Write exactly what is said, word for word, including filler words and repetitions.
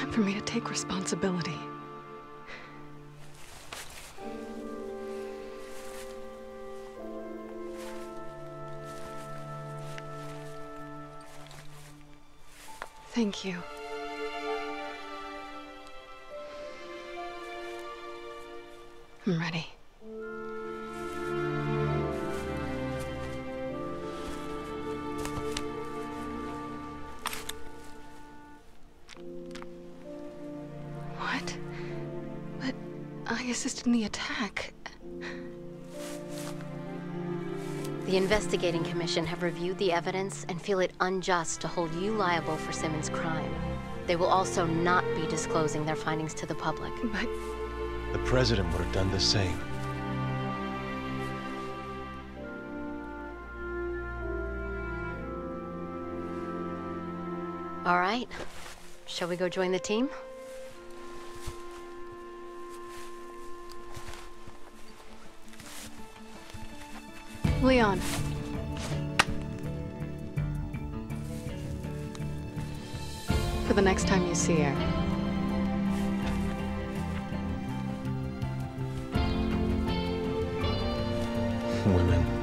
time for me to take responsibility. Thank you. I'm ready. What? But I assisted in the attack. The Investigating Commission have reviewed the evidence and feel it unjust to hold you liable for Simmons' crime. They will also not be disclosing their findings to the public. But... The President would have done the same. All right. Shall we go join the team? Leon. For the next time you see her. Women.